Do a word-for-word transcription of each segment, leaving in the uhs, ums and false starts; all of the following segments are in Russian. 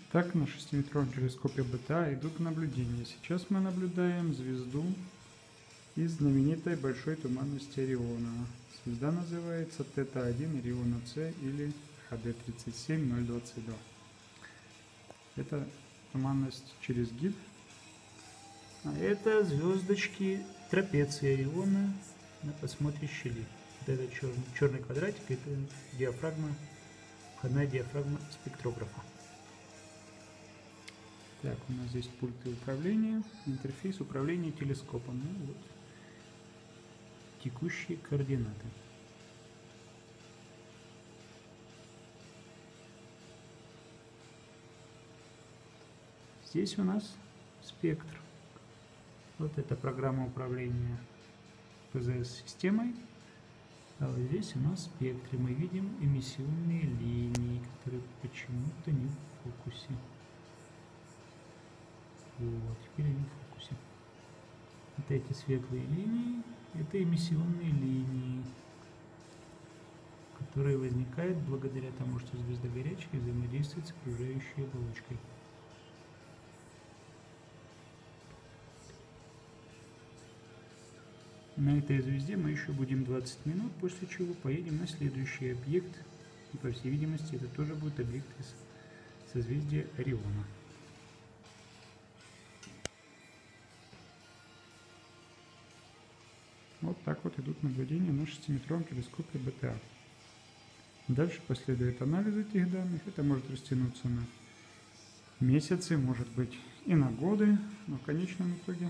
Так, на шестиметровом телескопе БТА идут наблюдения. Сейчас мы наблюдаем звезду из знаменитой большой туманности Ориона. Звезда называется Тета один Ориона С или Х Д три семь ноль двадцать два. Это туманность через Гид. А это звездочки трапеции Ориона на подсмотре щели. Вот это черный, черный квадратик, это диафрагма, входная диафрагма спектрографа. Так, у нас здесь пульты управления, интерфейс управления телескопом. Ну, вот, текущие координаты. Здесь у нас спектр. Вот это программа управления П З С-системой. А вот здесь у нас спектры. Мы видим эмиссионные линии, которые почему-то не в фокусе. Вот, теперь они в фокусе. Вот эти светлые линии, это эмиссионные линии, которые возникают благодаря тому, что звезда горячая и взаимодействует с окружающей оболочкой. На этой звезде мы еще будем двадцать минут, после чего поедем на следующий объект. И, по всей видимости, это тоже будет объект из созвездия Ориона. Вот так вот идут наблюдения на шестиметровом телескопе БТА. Дальше последует анализ этих данных. Это может растянуться на месяцы, может быть и на годы, но в конечном итоге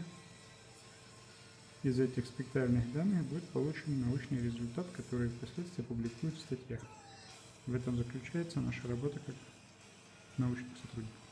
из этих спектральных данных будет получен научный результат, который впоследствии опубликуют в статьях. В этом заключается наша работа как научных сотрудников.